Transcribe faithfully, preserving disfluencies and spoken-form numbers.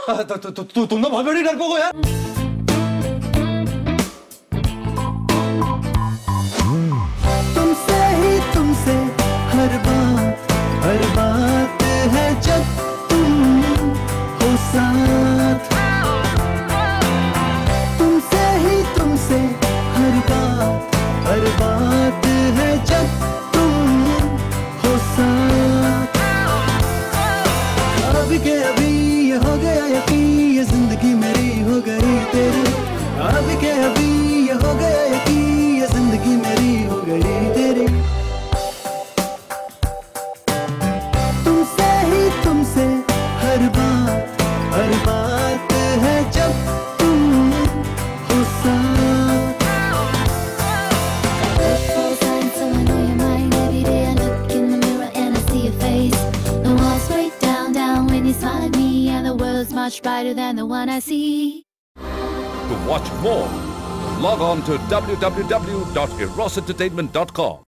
तो, तो, तो, तु, तुम तो बहुत बड़ी डरपोक हो यार। तुमसे ही तुमसे हर बात हर बात है जब तुम हो साथ। तुमसे ही तुमसे हर बात हर बात है जब तुम हो साथ। अभी के अभी ये हो गया यकीन, ये जिंदगी मेरी हो गई तेरी। अभी के अभी ये हो गया यकीन, ये जिंदगी मेरी हो गई तेरी। तुमसे ही तुमसे हर बात हर बात है जब तुम हो साथ। So I know your mind. Every day I look in the mirror and I see your face. The walls break down, down when you smile at me, and the world's much brighter than the one I see. To watch more, log on to w w w dot eros entertainment dot com.